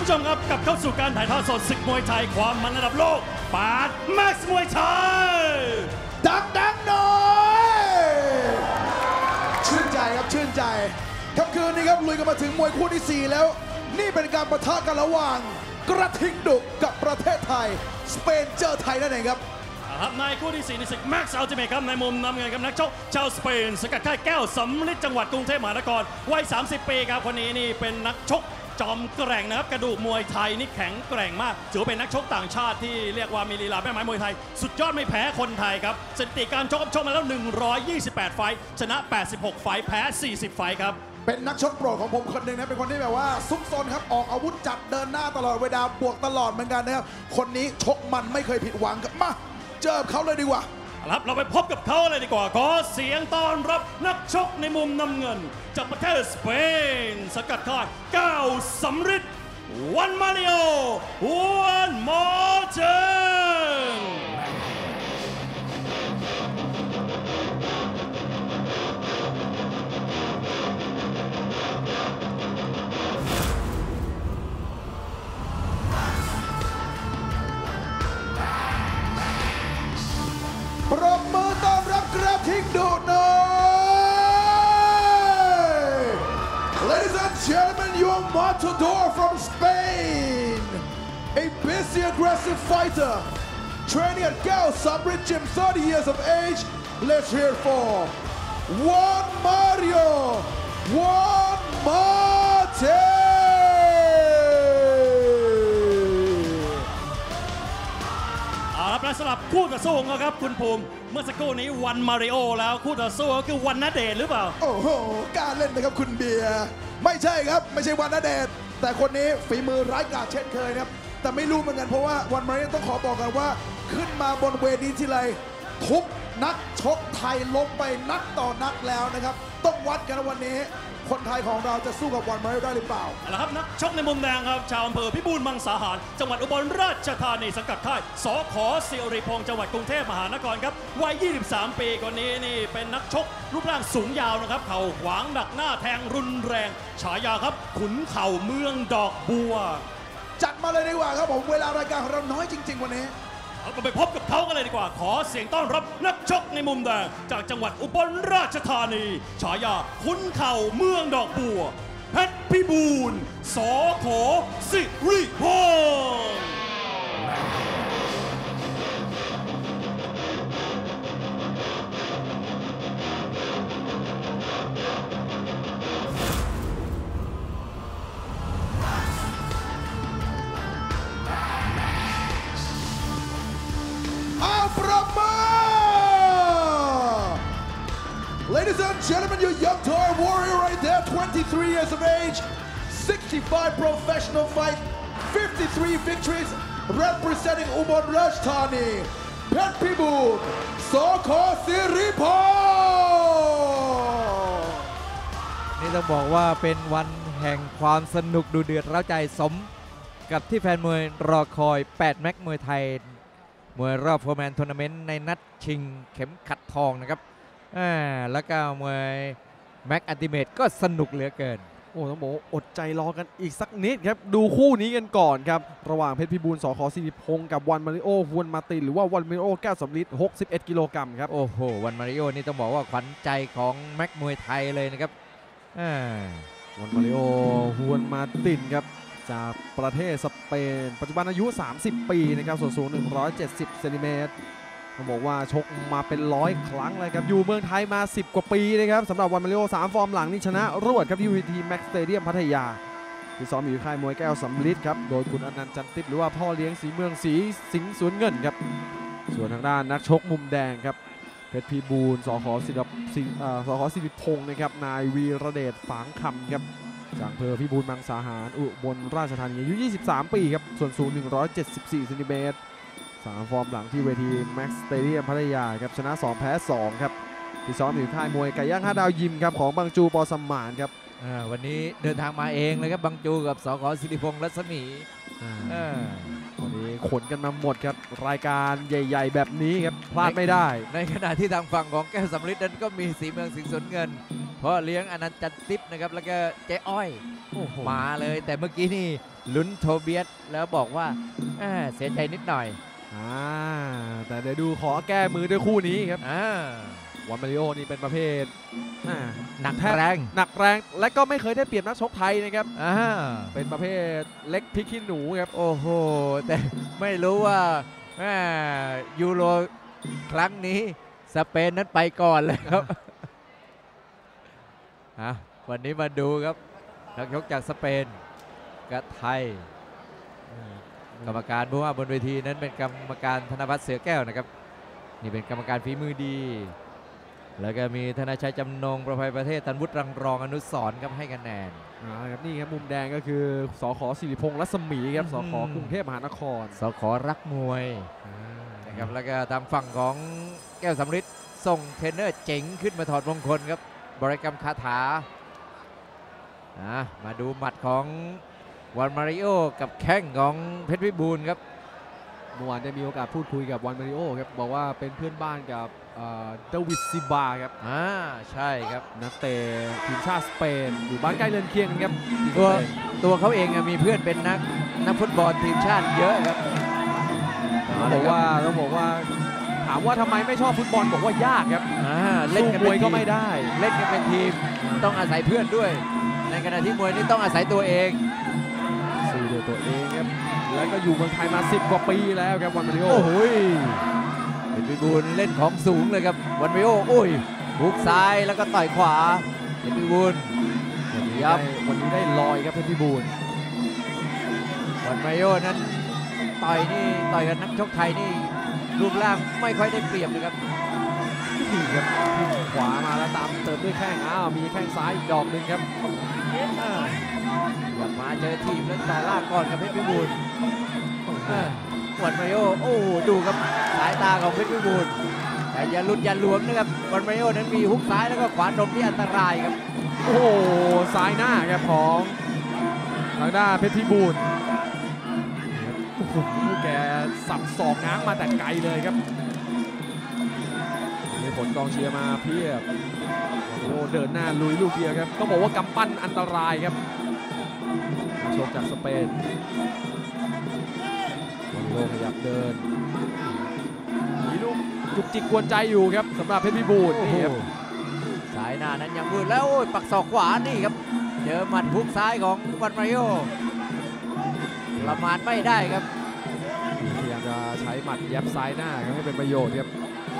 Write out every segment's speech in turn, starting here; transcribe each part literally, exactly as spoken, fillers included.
ผู้ชมครับกลับเข้าสู่การถ่ายทอดสดศึกมวยไทยความมันระดับโลกปาดแม็กซ์มวยไทยดังดังหน่อยชื่นใจครับชื่นใจค่ำคืนนี้ครับลุยกันมาถึงมวยคู่ที่สี่แล้วนี่เป็นการปะทะกันระหว่างกระทิงดุกับประเทศไทยสเปนเจอไทยนั่นเองครับครับในคู่ที่สี่ในศึกแม็กซ์อัลติเมทครับในมุมนำเงินกับนักชกชาวสเปนสกัดค่ายแก้วสำลิดจังหวัดกรุงเทพมหานครวัยสามสิบปีครับคนนี้นี่เป็นนักชกจอมแกร่งนะครับกระดูกมวยไทยนี่แข็งแกร่งมากถือเป็นนักชกต่างชาติที่เรียกว่ามีลีลาแม่ไม้มวยไทยสุดยอดไม่แพ้คนไทยครับสถิติการชกชกมาแล้วหนึ่งร้อยยี่สิบแปดไฟท์ชนะแปดสิบหกไฟท์แพ้สี่สิบไฟท์ครับเป็นนักชกโปรดของผมคนหนึ่งนะเป็นคนที่แบบว่าซุกซนครับออกอาวุธจัดเดินหน้าตลอดเวลาบวกตลอดเหมือนกันนะครับคนนี้ชกมันไม่เคยผิดหวังครับมาเจอเขาเลยดีกว่าครับเราไปพบกับเขาเลยดีกว่าขอเสียงต้อนรับนักชกในมุมน้ำเงินจากประเทศสเปนสกัดค่ายแก้วสำริดวันมาริโอวันมอร์เทนปรบมือต้อนรับกระทิงดุหน่อย Ladies and gentlemen, your matador from Spain, a busy, aggressive fighter, training at Gal Sabrit Gym, thirty years of age. Let's hear it for Juan Mario Juan Marte. และสำหรับคู่ต่อสู้ของเขาครับคุณภูมิเมื่อสักครู่นี้วันมาริโอแล้วคู่ต่อสู้ก็คือวันณเดชน์หรือเปล่าโอ้โหกล้าเล่นนะครับคุณเบียร์ไม่ใช่ครับไม่ใช่วันณเดชน์แต่คนนี้ฝีมือร้ายกาจเช่นเคยนะครับแต่ไม่รู้เหมือนกันเพราะว่าวันมาริโอต้องขอบอกกันว่าขึ้นมาบนเวทีทีไรทุบนักชกไทยล้มไปนักต่อนักแล้วนะครับต้องวัดกันวันนี้คนไทยของเราจะสู้กับวันมาริโอได้หรือเปล่าเอาละครับนักชกในมุมแดงครับชาวอำเภอพิบูลมังสาหารจังหวัดอุบลราชธานีสังกัดค่ายสขสิริพงษ์จังหวัดกรุงเทพมหานครครับวัยยี่สิบสามปีคนนี้นี่เป็นนักชกรูปร่างสูงยาวนะครับเข่าขวางดักหน้าแทงรุนแรงฉายาครับขุนเข่าเมืองดอกบัวจัดมาเลยดีกว่าครับผมเวลารายการของเราน้อยจริงๆวันนี้เราไปพบกับเขากันเลยดีกว่าขอเสียงต้อนรับนักชกในมุมแดงจากจังหวัดอุบลราชธานีฉายาขุนเข่าเมืองดอกบัวเพชรพิบูลสขสิริพงษ์ Ladies and gentlemen, your young toy warrior right there, twenty-three years of age, sixty-five professional fights, fifty-three victories, representing Ubon Rajthani, Pet Pibul, Sokho Siripong นี่ต้องบอกว่าเป็นวันแห่งความสนุกดูเดือดเร้าใจสมกับที่แฟนมวยรอคอยแปดแม็กมวยไทยมวยรอบโฟร์แมนทัวร์นาเมนต์ในนัดชิงเข็มขัดทองนะครับอ่าแล้วก็มวยแม็กอัลติเมทก็สนุกเหลือเกินโอ้ต้องบอกอดใจรอกันอีกสักนิดครับดูคู่นี้กันก่อนครับระหว่างเพชรพิบูลสขสิริพงษ์กับวันมาริโอฮวนมาตินหรือว่าวันมาริโอแก้วสำลิดหกสิบเอ็ดกิโลกรัมครับโอ้โหวันมาริโอนี่ต้องบอกว่าขวัญใจของแม็กมวยไทยเลยนะครับอ่าวันมาริโอฮวนมาตินครับจากประเทศสเปนปัจจุบันอายุสามสิบปีนะครับส่วนสูงหนึ่งร้อยเจ็ดสิบเซนติเมตรต้องบอกว่าชกมาเป็นร้อยครั้งเลยครับอยู่เมืองไทยมาสิบกว่าปีนะครับสำหรับวันมาริโอสามฟอร์มหลังนี่ชนะรวดครับที่วีทีแม็กสเตเดียมพัทยาที่ซ้อมอยู่ค่ายมวยแก้วสำลิดครับโดยคุณอนันต์จันทิพย์หรือว่าพ่อเลี้ยงสีเมืองสีสิงห์สวนเงินครับส่วนทางด้านนักชกมุมแดงครับเพชรพิบูลสขสิริสขสิริพงษ์นะครับนายวีระเดชฝางคำครับจากอำเภอพิบูลมังสาหารอุบลราชธานีอายุยี่สิบสามปีครับส่วนสูงหนึ่งร้อยเจ็ดสิบสี่เซนติเมตรสามฟอร์มหลังที่เวทีแม็กซ์สเตเดียมพัทยาครับชนะสองแพ้สองครับที่ซ้อมอยู่ค่ายมวยไก่ย่างห้าดาวยิมครับของบางจูปอสมานครับวันนี้เดินทางมาเองเลยครับบางจูกับสขสิริพงษ์รัศมีวันนี้ขนกันมาหมดครับรายการใหญ่ๆแบบนี้ครับพลาดไม่ได้ในขณะที่ทางฝั่งของแก้วสำลิดนั้นก็มีสีเมืองสิงห์สวนเงินพพ่อเลี้ยงอนันต์จันทิพย์นะครับแล้วก็เจ๊อ้อยโอ้โหมาเลยแต่เมื่อกี้นี่ลุ้นโทเบียสแล้วบอกว่าเอ้อเสียใจนิดหน่อยอ่าแต่เดี๋ยวดูขอแก้มือด้วยคู่นี้ครับอ่าวันมาริโอนี่เป็นประเภทอ่าหนักแทบแรงหนักแรงและก็ไม่เคยได้เปรียบนักชกไทยนะครับอ่าเป็นประเภทเล็กพริกขี้หนูครับโอ้โหแต่ไม่รู้ว่าแม่ยูโรครั้งนี้สเปนนั้นไปก่อนเลยครับ อ่ะวันนี้มาดูครับนักชกจากสเปนกับไทย กรรมการผู้ว่าบนเวทีนั้นเป็นกรรมการธนวัฒน์เสือแก้วนะครับนี่เป็นกรรมการฝีมือดี แล้วก็มีธนชัยจำนงประภัยประเทศธันวุฒิรังรองอนุสรณ์ครับให้คะแนนอ่าครับนี่ครับมุมแดงก็คือสขสิริพงษ์รัศมีครับสขกรุงเทพมหานครสขรักมวยนะครับแล้วก็ทางฝั่งของแก้วสำริดส่งเทรนเนอร์เจ๋งขึ้นมาถอดมงคลครับบริกรรมคาถาอ่ะมาดูหมัดของวันมาริโอกับแข้งของเพชรวิบูลย์ครับเมื่อวานได้มีโอกาสพูดคุยกับวันมาริโอครับบอกว่าเป็นเพื่อนบ้านกับเดวิดซิบาครับอ่าใช่ครับนักเตะทีมชาติสเปนอยู่บ้านใกล้เรือนเคียงกันครับที่สตัวเปนตัวเขาเองอะมีเพื่อนเป็นนักนักฟุตบอลทีมชาติเยอะครับต้องบอกว่าต้องบอกว่าถามว่าทำไมไม่ชอบฟุตบอลบอกว่ายากครับอ่าเล่นสู้กันมเป็วยนก็ทีมไม่ได้เล่นกันเป็นทีมต้องอาศัยเพื่อนด้วย ในขณะที่มวยนี่ต้องอาศัยตัวเองสู้ด้วยตัวเองครับแล้วก็อยู่เมืองไทยมาสิบกว่าปีแล้วครับวันมาริโอโอ้โหเป็นพิบูลเล่นของสูงเลยครับวันมาริโอโอ้ยหุกซ้ายแล้วก็ต่อยขวาเป็นพิบูลวันนี้ยัได้บวันนี้ได้ลอยครับเพชรพิบูลวันมาริโอนั้นต่อยนี่ต่อยกับนักชกไทยนี่รูปร่างไม่ค่อยได้เปรียบเลยครับนี่ครับทิ้งขวามาแล้วตามเติมด้วยแข้งอ้าวมีแข้งซ้ายอีกดอกหนึ่งครับอ่าอยากมาเจอทีมแล้วต่อล่างก่อนกับเพชรพิบูลอ่าวันมาริโอโอ้โหดูครับสายตาของเพชรพิบูลแต่อย่าหลุดอย่าหลวมนะครับวันมาริโอนั้นมีฮุกซ้ายแล้วก็ขวาตรงที่อันตรายครับโอ้โหซ้ายหน้าครับของทางด้านเพชรพิบูลโอ้โหแกสับศอกง้างมาแต่ไกลเลยครับมีผลกองเชียร์มาเพียบโอ้โหเดินหน้าลุยลูกเดียวครับต้องบอกว่ากำปั้นอันตรายครับนักชกจากสเปนวันโลขยับเดินมีลูกจุกจิกกวนใจอยู่ครับสำหรับเพชรพิบูลนี่ครับสายหน้านั้นยังมืดแล้วโอ้ยปักศอกขวานี่ครับเจอหมัดฮุกซ้ายของวันมาริโอประมาทไม่ได้ครับพยายามจะใช้หมัดยับซ้ายหน้าครับให้เป็นประโยชน์ครับ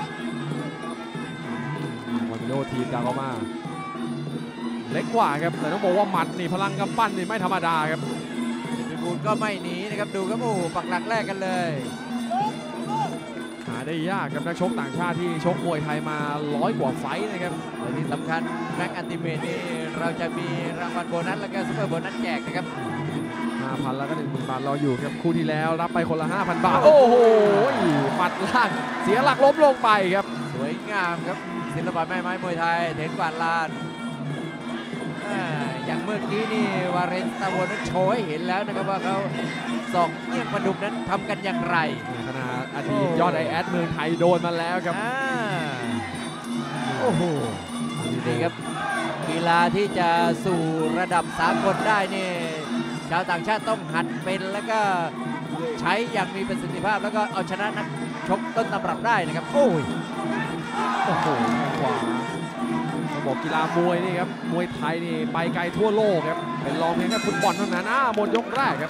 วันโยทีมดาวเข้ามาเล็กกว่าครับแต่ต้องบอกว่าหมัดนี่พลังกำปั้นนี่ไม่ธรรมดาครับเพชรพิบูลก็ไม่หนีนะครับดูครับโอ้โหปักหลักแรกกันเลยหาได้ยากครับนักชกต่างชาติที่ชกมวยไทยมาร้อยกว่าไฟต์นะครับและที่สำคัญแม็กอันติเมทนี่เราจะมีรางวัลโบนัสแล้วก็ซุปเปอร์โบนัสแจกนะครับห้าพันแล้วก็หนึ่งหมื่นบาทรออยู่ครับคู่ที่แล้วรับไปคนละ ห้าพัน บาท โอ้โหหมัดล่างเสียหลักล้มลงไปครับสวยงามครับศิลปะแม่ไม้มวยไทยเทนกวาดลานอ่าอย่างเมื่อกี้นี่วาเรนตาโวนนั้นโชว์ให้เห็นแล้วนะครับว่าเขาสอกเงี่ยงประดุกนั้นทำกันอย่างไรขณะอดีตยอดไอแอดเมืองไทยโดนมาแล้วครับอ่าโอ้โหนี่ครับกีฬาที่จะสู่ระดับสากลได้นี่ชาวต่างชาติต้องหัดเป็นแล้วก็ใช้อย่างมีประสิทธิภาพแล้วก็เอาชนะนักชกต้นตำรับได้นะครับโอ้ยโอ้โหขวาต้องบอกกีฬามวยนี่ครับมวยไทยนี่ไปไกลทั่วโลกครับเป็นรองเพียงแค่ฟุตบอลเท่านั้นอ้าหมดยกแรกครับ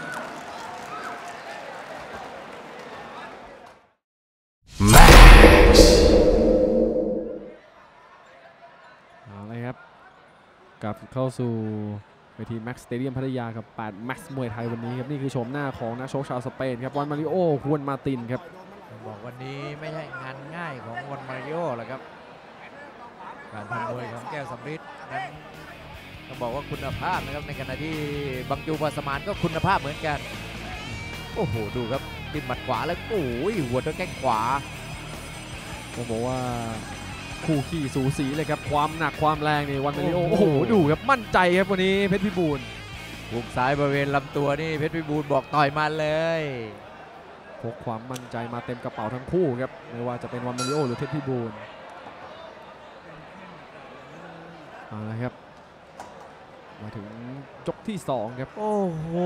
เอาเลยครับกลับเข้าสู่เวทีแม็กซ์สเตเดียมพัทยากับแปดแม็กซ์มวยไทยวันนี้ครับนี่คือโฉมหน้าของนักชกชาวสเปนครับวันมาริโอฮวนมาตินครับบอกวันนี้ไม่ใช่งานง่ายของวันมาริโอหรอกครับการทำมวยของแก้วสำริดนั้นต้องบอกว่าคุณภาพนะครับในขณะที่บังจูบาสมานก็คุณภาพเหมือนกันโอ้โหดูครับติดหมัดขวาแล้วโอ้ยหัวด้วยแข้งขวาผมบอกว่าคู่ขี้สูสีเลยครับความหนักความแรงนี่วันมาริโอโอ้โหดูครับมั่นใจครับวันนี้เพชรพิบูลหุกซ้ายบริเวณลำตัวนี่เพชรพิบูลบอกต่อยมาเลยพกความมั่นใจมาเต็มกระเป๋าทั้งคู่ครับไม่ว่าจะเป็นวันมาริโอหรือเพชรพิบูลเอาละครับมาถึงยกที่สองครับโอ้โห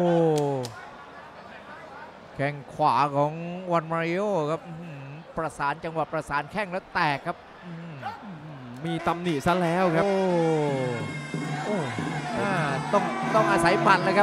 แข้งขวาของวันมาริโอครับอื้อหือประสานจังหวะประสานแข้งแล้วแตกครับอื้อหือมีตำหนิซะแล้วครับโอ้โอ้อ่าต้องต้องอาศัยหมัดเลยครับ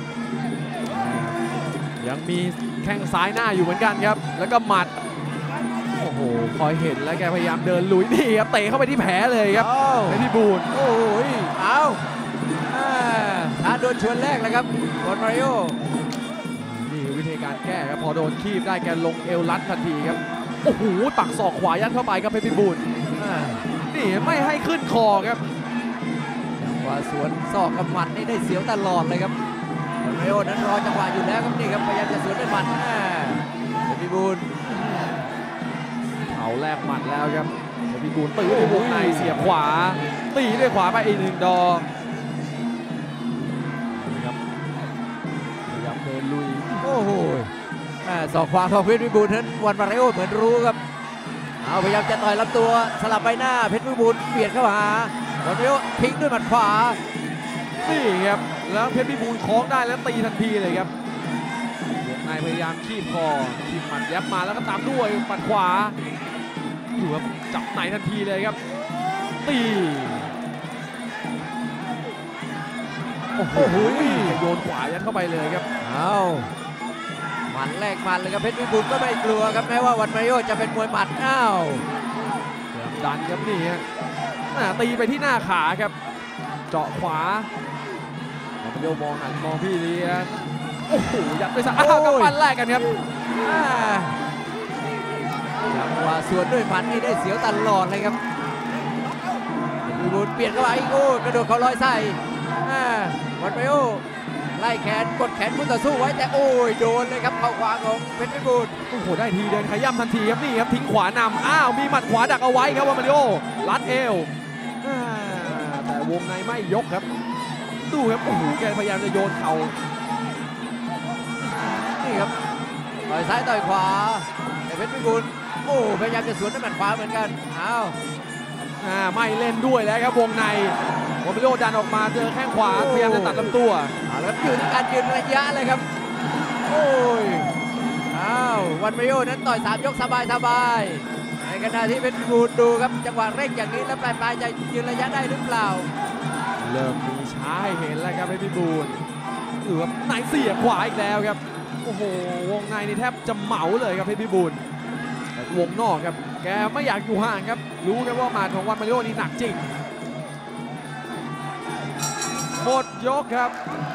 ยังมีแข้งซ้ายหน้าอยู่เหมือนกันครับ แล้วก็หมัดโอ้โหคอยเห็นแล้วแกพยายามเดินลุยนี่ครับเตะเข้าไปที่แผลเลยครับเอ้าเพชรพิบูลโอ้ยเอาอ่าท้าโดนชวนแรกแล้วครับวันมาริโอนี่วิธีการแก้ครับพอโดนคีบได้แกลงเอวรัดทันทีครับโอ้โหปักศอกขวายัดเข้าไปครับเพชรพิบูลอ่านี่ไม่ให้ขึ้นคอครับจังหวะสวนศอกกับหมัดนี่ได้เสียวตลอดเลยครับวันมาริโอนั้นรอจังหวะอยู่แล้วครับนี่ครับพยายามจะสวนด้วยหมัดอ่าเพชรพิบูลเขาแลกหมัดแล้วครับเพชรพิบูลตื้อด้วยวงในเสียบขวาตีด้วยขวาไปอีกหนึ่งดอกนี่ครับพยายามเดินลุยโอ้โหอ่าศอกขวาของเพชรพิบูลนั้นวันมาริโอเหมือนรู้ครับเอาพยายามจะต่อยลำตัวสลับใบหน้าเพชรพิบูลเบียดเข้าหาวันมาริโอทิ้งด้วยหมัดขวานี่ครับแล้วเพชรพิบูลคล้องได้แล้วตีทันทีเลยครับวงในพยายามคีบคอคีบหมัดยับมาแล้วก็ตามด้วยหมัดขวาอยู่ครับจับในทันทีเลยครับตีโอ้โหโยนขวายัดเข้าไปเลยครับเอาหมัดแรกหมัดเลยครับเพชรพิบูลก็ไม่กลัวครับแม้ว่าวันมาริโอจะเป็นมวยหมัดอ้าวดันครับนี่ฮะอ่าตีไปที่หน้าขาครับเจาะขวามาโยมองหันมองพี่เลี้ยงโอ้โหยัดไปซะอ้าวกำปั้นแรกกันครับอ่าจังหวะสวนด้วยหมัดนี่ได้เสียวตลอดเลยครับเพชรพิบูลเปลี่ยนเข้าไปอีกโอ้กระโดดเขาลอยใส่อ่าวันมาริโอไล่แขนกดแขนคู่ต่อสู้ไว้แต่โอ้ยโดนเลยครับเข้าขวาของเพชรพิบูลโอ้โหได้ทีเดินขย้ำทันทีครับนี่ครับทิ้งขวานำอ้าวมีหมัดขวาดักเอาไว้ครับว่ามาริโอลัดเอวอ่าแต่วงในไม่ยกครับดูครับโอ้โหแกพยายามจะโยนเข่านี่ครับต่อยซ้ายต่อยขวาแต่เพชรพิบูลโอ้พยายามจะสวนด้วยหมัดขวาเหมือนกันอ้าวอ่าไม่เล่นด้วยแล้วครับวงในวามาริโอดันออกมาเจอแข้งขวาพยายามจะตัดลำตัวเอาละครับอยู่ที่การยืนระยะเลยครับโอ้ยอ้าววันมาริโอนั้นต่อยสามยกสบายสบายในขณะที่เพชรพิบูลดูครับจังหวะเร่งอย่างนี้แล้วปลายปลายๆจะยืนระยะได้หรือเปล่าเริ่มมีช้าให้เห็นแล้วครับเพชรพิบูลดูครับในเสียบขวาอีกแล้วครับโอ้โหวงในนี่แทบจะเหมาเลยครับเพชรพิบูลแต่วงนอกครับแกไม่อยากอยู่ห่างครับรู้ครับว่าหมาดของวันมาริโอนี่หนักจริงหมดยกครับ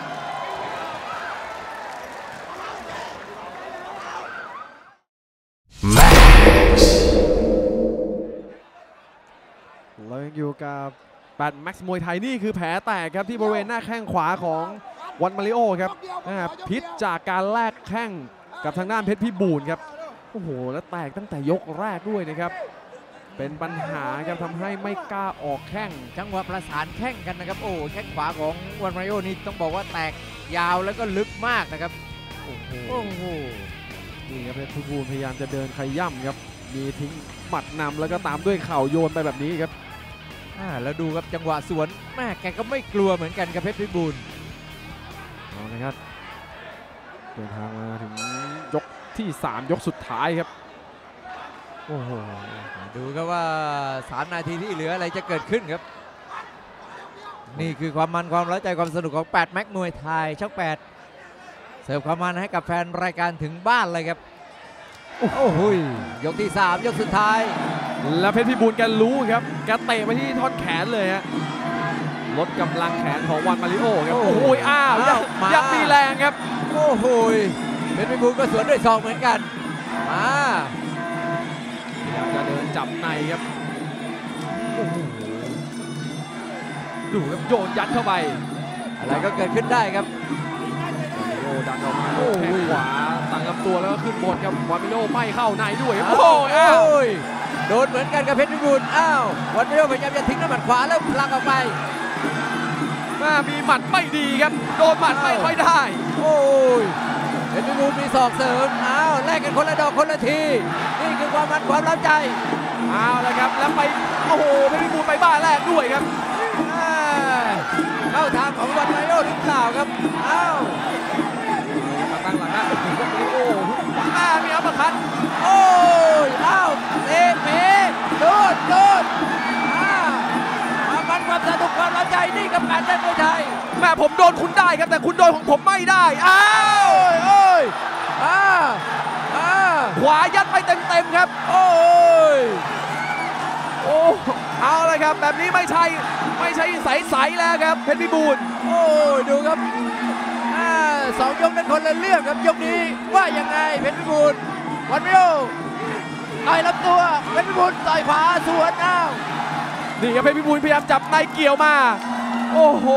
เรายังอยู่กับแบทแม็กซ์มวยไทยนี่คือแผลแตกครับที่บริเวณหน้าแข้งขวาของวันมาริโอครับพิษจากการแลกแข้งกับทางด้านเพชรพิบูลครับโอ้โหแล้วแตกตั้งแต่ยกแรกด้วยนะครับเป็นปัญหาครับทำให้ไม่กล้าออกแข้งจังหวะประสานแข้งกันนะครับโอ้แข้งขวาของวันมาริโอนี่ต้องบอกว่าแตกยาวแล้วก็ลึกมากนะครับโอ้โหโอ้โหนี่ครับเพชรพิบูลพยายามจะเดินขย่ำครับมีทิ้งหมัดนำแล้วก็ตามด้วยเข่าโยนไปแบบนี้ครับอ่าแล้วดูครับจังหวะสวนแม่แกก็ไม่กลัวเหมือนกันครับเพชรพิบูลเอาละครับเดินทางมาถึงยกที่สามยกสุดท้ายครับโอ้โหดูครับว่าสามนาทีที่เหลืออะไรจะเกิดขึ้นครับ นี่คือความมันความร้ายใจความสนุกของแปดแม็กมวยไทยช่องแปดเสิร์ฟความมันให้กับแฟนรายการถึงบ้านเลยครับโอ้โหยกที่สามยกสุดท้ายแล้วเพชรพิบูลแกรู้ครับแกเตะไปที่ท่อนแขนเลยฮะลดกำลังแขนของวันมาริโอครับโอ้โหอ้าวยังยังมีแรงครับโอ้โหเพชรพิบูลก็สวนด้วยศอกเหมือนกันมาพยายามจะเดินจับในครับโอ้โหดูครับโยนยัดเข้าไปอะไรก็เกิดขึ้นได้ครับโอ้ดันออกมาโอ้โหแข้งขวาตั้งลำตัวแล้วก็ขึ้นบนครับวามิโลไม่เข้าในด้วยครับโอ้โอ้โหยอ้าวโดนเหมือนกันกับเพชรพิบูลอ้าววันมาริโอพยายามจะทิ้งด้วยหมัดขวาแล้วพลังออกไปมามีหมัดไม่ดีครับโดนหมัดไม่ค่อยได้โอ้ยเพชรพิบูลมีศอกเสริมอ้าวแลกกันคนละดอกคนละทีนี่คือความมันความรับใจเอาละครับแล้วไปโอ้โหเพชรพิบูลไปบ้าแรกด้วยครับอ่าเข้าทางของวันไมโอหรือเปล่าครับอ้าวมาตั้งหลังนะโอ้โหอ้ามีอัปคัตโอ้ยอ้าวเตะเป๋โดนโดนอ้าวมามันความสนุกความร้อนใจนี่กับการเล่นมวยไทยแม่ผมโดนคุณได้ครับแต่คุณโดนของผมไม่ได้อ้าวโอ้ยอ้าอ้าขวายัดไปเต็มๆครับโอ้ยโอ้เอาเลยครับแบบนี้ไม่ใช่ไม่ใช่ใสๆแล้วครับเพชรพิบูลโอ้ยดูครับอ่าสองยกนั้นคนละเรื่องครับยกนี้ว่ายังไงเพชรพิบูลวันมิโอต่อยลำตัวเพชรพิบูลต่อยขวาสวนอ้าวนี่ครับเพชรพิบูลพยายามจับในเกี่ยวมาโอ้โห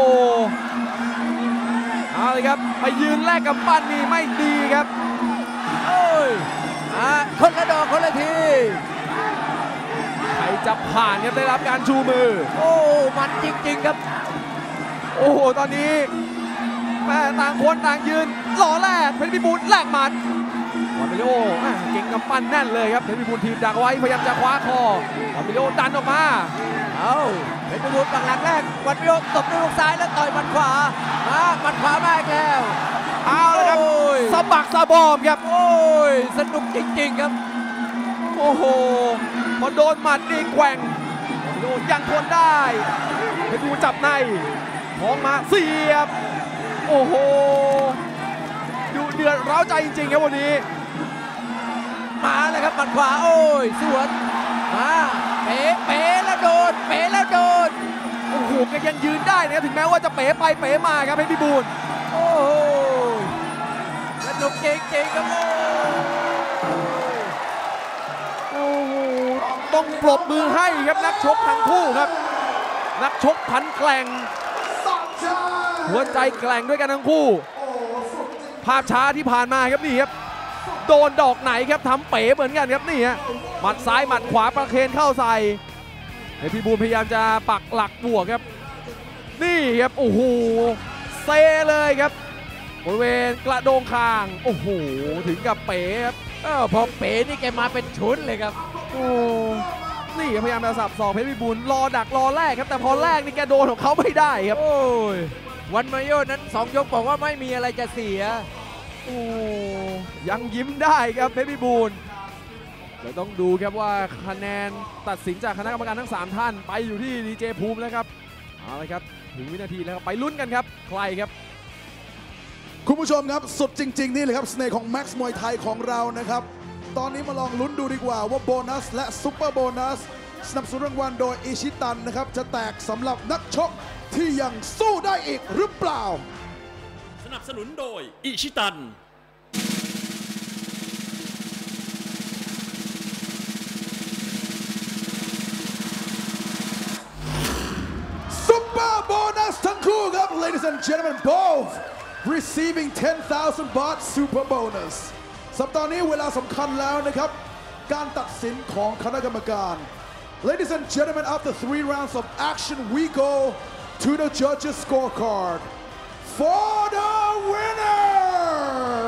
เอาเลยครับไปยืนแลกกับปั้นนี่ไม่ดีครับโอ้ยอ่าคนละดอกคนละทีใครจะผ่านครับได้รับการชูมือโอ้มันจริงๆครับโอ้โหตอนนี้แม่ต่างคนต่างยืนหล่อแรกเพชรพิบูลแลกหมัดวันมิโอแม่เก่งกำปั้นแน่นเลยครับเพชรพิบูลทีมดักไว้พยายามจะคว้าคอวันมิโอดันออกมาเอาเพชรพิบูลปักหลักแรกวันมิโอตบด้วยลูกซ้ายแล้วต่อยหมัดขวาอ่าหมัดขวามาอีกแล้วเอาเลยครับโอ้ยสะบักสะบอมครับโอ้ยสนุกจริงๆครับโอ้โหพอโดนหมัดนี่แกว่งวันมิโอยังทนได้เพชรพิบูลจับในท้องมาเสียบโอ้โหดูเดือดร้าวใจจริงๆครับวันนี้มาเลยครับหมัดขวาโอ้ยสวนมาเป๋เป๋แล้วโดนเป๋แล้วโดนโอ้โหแกยังยืนได้นะครับถึงแม้ว่าจะเป๋ไปเป๋มาครับเพชรพิบูลโอ้โหสนุกจริงๆครับโอ้โอ้โหต้องปรบมือให้ครับนักชกทั้งคู่ครับ นักชกพันแกล่งหัวใจแกล่งด้วยกันทั้งคู่ ภาพช้าที่ผ่านมาครับนี่ครับโดนดอกไหนครับทำเป๋เหมือนกันครับนี่ฮะหมัดซ้ายหมัดขวาประเคนเข้าใส่เพชรพิบูลพยายามจะปักหลักบวกครับนี่ครับโอ้โหเซเลยครับบริเวณกระโดงคางโอ้โหถึงกับเป๋ครับเออพอเป๋นี่แกมาเป็นชุดเลยครับโอ้นี่พยายามจะสับสอกเพชรพิบูลรอดักรอแรกครับแต่พอแรกนี่แกโดนของเขาไม่ได้ครับโอ้ยวันมาโยนั้นสองยกบอกว่าไม่มีอะไรจะเสียโอ้ยังยิ้มได้ครับเพชรพิบูลเดี๋ยวต้องดูครับว่าคะแนนตัดสินจากคณะกรรมการทั้งสามท่านไปอยู่ที่ดีเจภูมิแล้วครับเอาละครับถึงวินาทีแล้วครับไปลุ้นกันครับใครครับคุณผู้ชมครับสุดจริง ๆ นี่เลยครับเสน่ห์ของแม็กซ์มวยไทยของเรานะครับตอนนี้มาลองลุ้นดูดีกว่าว่าโบนัสและซุปเปอร์โบนัสสนับสนุนรางวัลโดยอิชิตันนะครับจะแตกสำหรับนักชกที่ยังสู้ได้อีกหรือเปล่าสนับสนุนโดยอิชิตันซุปเปอร์โบนัสทั้งคู่ครับ ladies and gentlemen both receiving ten thousand baht super bonus สัปดาห์นี้เวลาสำคัญแล้วนะครับการตัดสินของคณะกรรมการ ladies and gentlemen after three rounds of action we go to the judges scorecard for the winner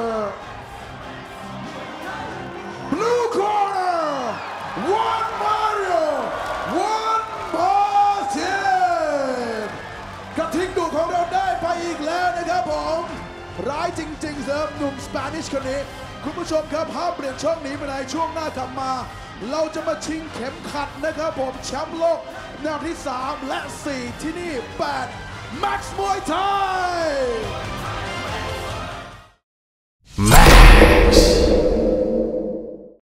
blue corner one Mario one Martin กระทิงดุของเราได้ไปอีกแล้วนะครับผมร้ายจริงๆสำหรับหนุ่มสเปนิชคนนี้คุณผู้ชมครับห้ามเปลี่ยนช่องนี้ไปไหนช่วงหน้ากลับมาเราจะมาชิงเข็มขัดนะครับผมแชมป์โลกแนวที่สามและสี่ที่นี่แปด Max Muay Thai